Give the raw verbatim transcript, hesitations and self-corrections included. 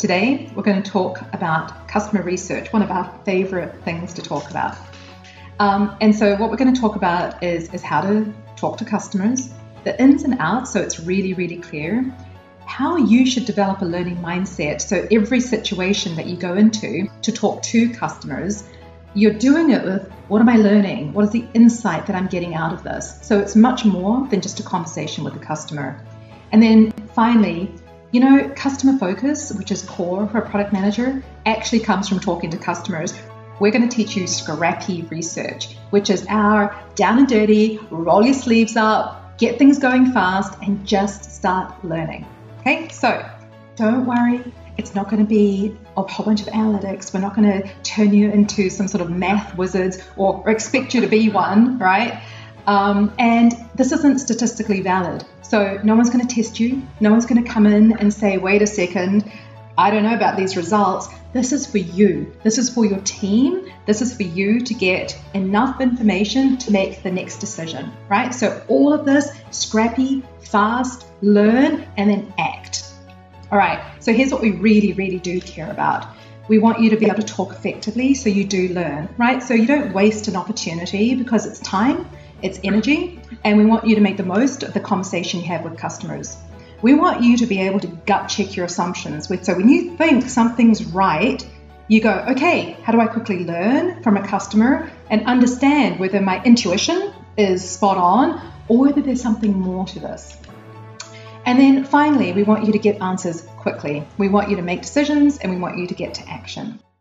Today, we're going to talk about customer research, one of our favorite things to talk about. Um, and so what we're going to talk about is, is how to talk to customers, the ins and outs, so it's really, really clear, how you should develop a learning mindset. So every situation that you go into to talk to customers, you're doing it with, what am I learning? What is the insight that I'm getting out of this? So it's much more than just a conversation with the customer. And then finally, you know, customer focus, which is core for a product manager, actually comes from talking to customers. We're going to teach you scrappy research, which is our down and dirty, roll your sleeves up, get things going fast, and just start learning. Okay, so don't worry. It's not going to be a whole bunch of analytics. We're not going to turn you into some sort of math wizards or, or expect you to be one, right? Um, and this isn't statistically valid. So no one's going to test you. No one's going to come in and say, wait a second, I don't know about these results. This is for you. This is for your team. This is for you to get enough information to make the next decision, right? So all of this, scrappy, fast, learn, and then act. All right, so here's what we really, really do care about. We want you to be able to talk effectively so you do learn, right? So you don't waste an opportunity because it's time, it's energy, and we want you to make the most of the conversation you have with customers. We want you to be able to gut check your assumptions. So when you think something's right, you go, okay, how do I quickly learn from a customer and understand whether my intuition is spot on or whether there's something more to this? And then finally, we want you to get answers quickly. We want you to make decisions and we want you to get to action.